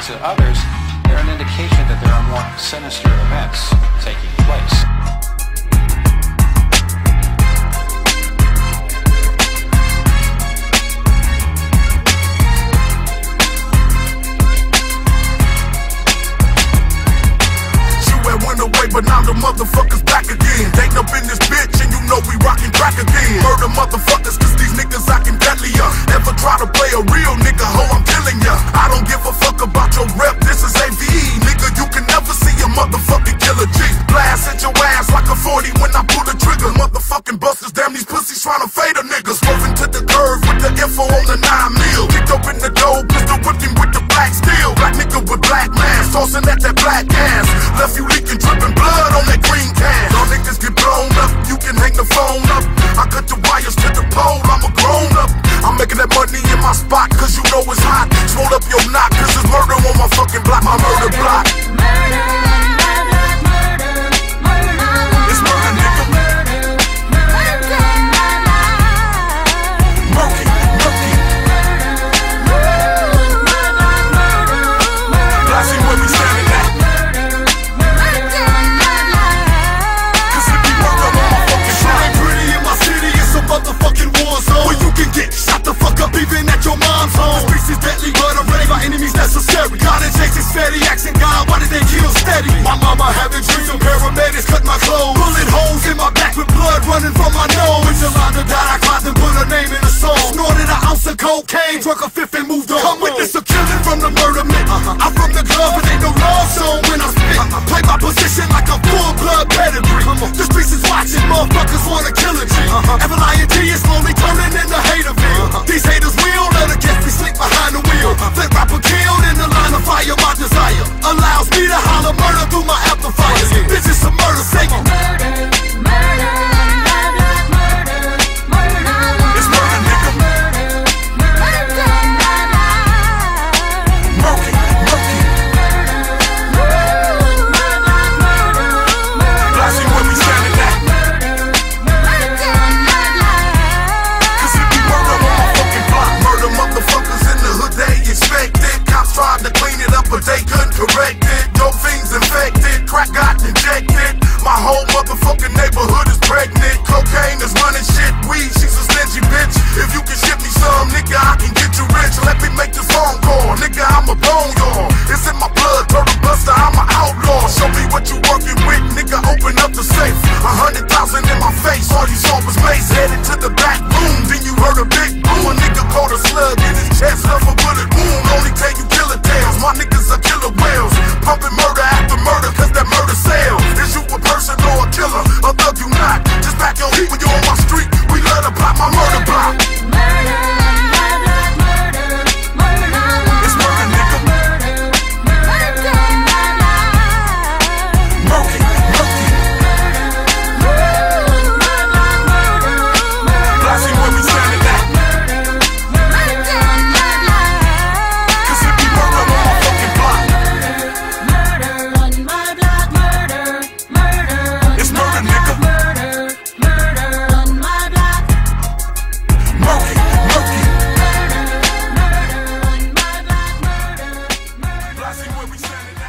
to others, they're an indication that there are more sinister events taking place. But now the motherfuckers back again. Ain't up in this bitch and you know we rockin' crack again. Murder motherfuckers cause these niggas actin' deadly. Ever try to play a real nigga, ho, I'm killing ya. I don't give a fuck about your rep, this is AVE. Nigga, you can never see a motherfucking killer G. Blast at your ass like a 40 when I pull the trigger. Motherfucking busters, damn these pussies tryna fade a nigga. Swerving to the curve with the info on the 9 mil. Kicked open the door, pistol whipped him with the black steel. Black nigga with black mask, tossing at that black ass. Left you leaking, dripping blood on that green can. Y'all niggas get blown up, you can hang the phone up. I cut the wires to the pole, I'm a grown up. I'm making that money in my spot cause you know it's hot. Swole up your knot cause there's murder on my fucking block, my murder block. It's murder, nigga. Murky, murky. Glassy where we standing at. Motherfucking war zone where you can get shot the fuck up even at your mom's home. The streets is deadly, murder ready by enemies necessary. God and Jason steady, asking God, why did they kill steady? My mama having dreams of paramedics cut my clothes. Bullet holes in my back with blood running from my nose. When Yolanda died, I cried and put her name in a song. Snorted an ounce of cocaine, drunk a fifth and moved on. Come witness a killing from the murder myth. I'm from the glove, but ain't no love zone when I spit. Play my position like a full blood pedigree. The streets is watching, motherfuckers wanna kill a G. Ever lying G is slowly turning into Haterville. These haters will let a guess me sleep behind the wheel. Flip rapper killed in the line of fire. My desire allows me to holler murder through my amplifiers. This is some murder singing. It's murder, nigga. Murky, murky. Glassy where we standing at. Motherfuckers in the hood, they expect it. Cops tried to clean it up, but they couldn't correct it. Dope fiends infected, crack got injected. My whole motherfucking neighborhood is pregnant. Cocaine is running shit, weed, she's a stingy bitch. If you can ship me some, nigga, I can get you rich. Let me make this phone call, nigga, I'm a bone y'all. It's in my blood, murder buster, I'm an outlaw. Show me what you working with, nigga, open up the safe. 100,000 in my face, all you saw was mace. Headed to the back room, then you heard a big boom. A nigga caught a slug in his chest, left a bullet wound. Only tell you killer tales, my niggas are killer whales. Pumping murder after murder, cause that murder sells. Is you a person or a killer, a thug you not? Just back your heat when you on my street, we love to block my murder block. It's murder, nigga. Murky, murky. Glassy where we standing at. Cause it be murder on my fucking block. It's murder, nigga. Murky, murky. Glassy where we standing at.